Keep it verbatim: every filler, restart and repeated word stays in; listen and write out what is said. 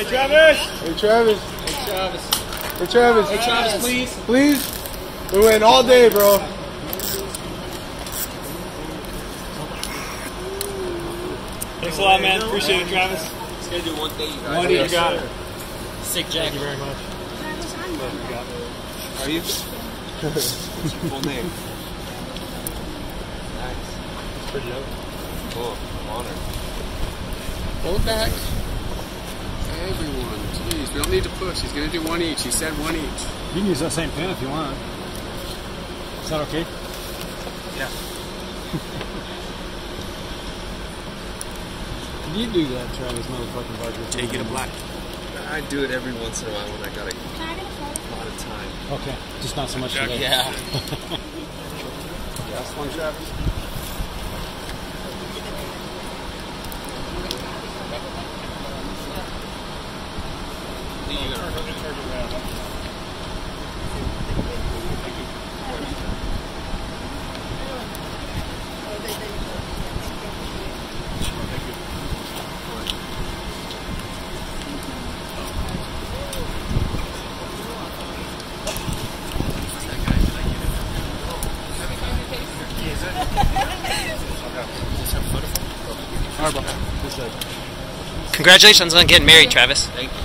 Hey, Travis. Hey, Travis. Hey, Travis. Hey, Travis. Hey, Travis, please. Please? We're waiting all day, bro. Thanks a lot, man. Appreciate it, Travis. Just gonna do one thing, you guys. One you got it. Sick jacket. Thank you very much. Are you? What's your full name? Nice. It's pretty dope. Cool. I'm honored. Pull it back. Everyone, jeez, we don't need to push. He's gonna do one each. He said one each. You can use that same pen if you want. Is that okay? Yeah. Can you do that, Travis, motherfucking Barker? Take it a black. I do it every once in a while when I got a lot of time. Okay, just not so much today. Yeah. Last one, Travis. Congratulations on getting married, Travis. Thank you.